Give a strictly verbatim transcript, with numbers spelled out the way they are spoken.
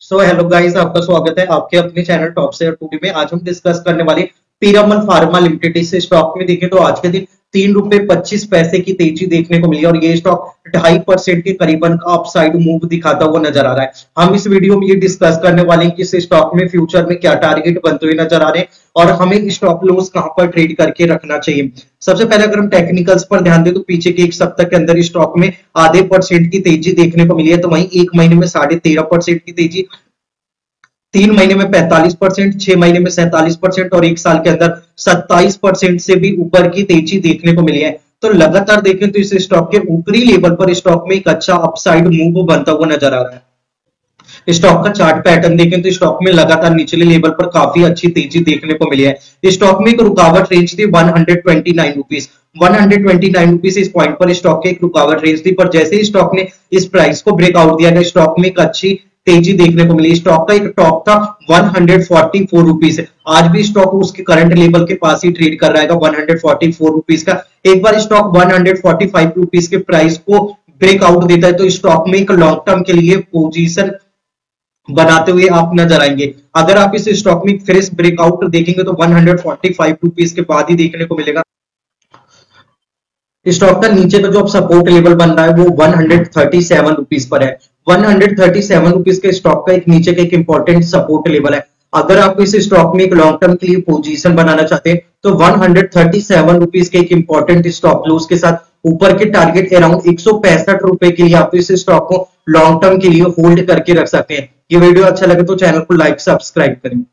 So hello guys, आपका स्वागत है आपके अपने चैनल टॉप शेयर टूडे में। आज हम डिस्कस करने वाले पीरामल फार्मा लिमिटेड। इस स्टॉक में देखें तो आज के दिन तीन रुपए पच्चीस पैसे की तेजी देखने को मिली और ये स्टॉक ढाई परसेंट के करीबन अपसाइड मूव दिखाता हुआ नजर आ रहा है। हम इस वीडियो में ये डिस्कस करने वाले हैं कि इस स्टॉक में फ्यूचर में क्या टारगेट बनते हुए नजर आ रहे हैं और हमें स्टॉप लॉस कहां पर ट्रेड करके रखना चाहिए। सबसे पहले अगर हम टेक्निकल्स पर ध्यान दें तो पीछे के एक सप्ताह के अंदर स्टॉक में आधे परसेंट की तेजी देखने को मिली है, तो वहीं एक महीने में साढ़े तेरह परसेंट की तेजी, तीन महीने में पैंतालीस परसेंट, छह महीने में सैंतालीस परसेंट और एक साल के अंदर सत्ताईस परसेंट से भी ऊपर की तेजी देखने को मिली है। तो लगातार देखें तो इस स्टॉक के ऊपरी लेवल पर स्टॉक में एक अच्छा अपसाइड मूव बनता हुआ नजर आ रहा है। स्टॉक का चार्ट पैटर्न देखें तो स्टॉक में लगातार निचले लेवल पर काफी अच्छी तेजी देखने को मिली है। स्टॉक में एक रुकावट रेंज थी one hundred twenty nine rupees one hundred twenty nine rupees इस पॉइंट पर स्टॉक के एक रुकावट रेंज थी, पर जैसे ही स्टॉक ने इस प्राइस को ब्रेकआउट दिया गया स्टॉक में एक अच्छी तेजी देखने को मिली। स्टॉक का एक टॉप था one hundred forty four rupees, आज भी स्टॉक उसके करंट लेवल के पास ही ट्रेड कर रहा है one hundred forty four rupees का। एक बार stock one hundred forty five rupees के प्राइस को ब्रेकआउट देता है तो स्टॉक में एक लॉन्ग टर्म के लिए पोजीशन बनाते हुए आप नजर आएंगे। अगर आप इस स्टॉक में फ्रेश ब्रेकआउट देखेंगे तो one hundred forty five rupees के बाद ही देखने को मिलेगा। स्टॉक का नीचे का जो सपोर्ट लेवल बन रहा है वो one hundred thirty seven rupees पर है। One hundred thirty seven rupees के स्टॉक का एक नीचे का एक इंपॉर्टेंट सपोर्ट लेवल है। अगर आप इस स्टॉक में एक लॉन्ग टर्म के लिए पोजीशन बनाना चाहते हैं तो one hundred thirty seven rupees के एक इंपॉर्टेंट स्टॉप लॉस के साथ ऊपर के टारगेट अराउंड एक सौ पैंसठ रुपए के लिए आप इस स्टॉक को लॉन्ग टर्म के लिए होल्ड करके रख सकते हैं। ये वीडियो अच्छा लगे तो चैनल को लाइक सब्सक्राइब करें।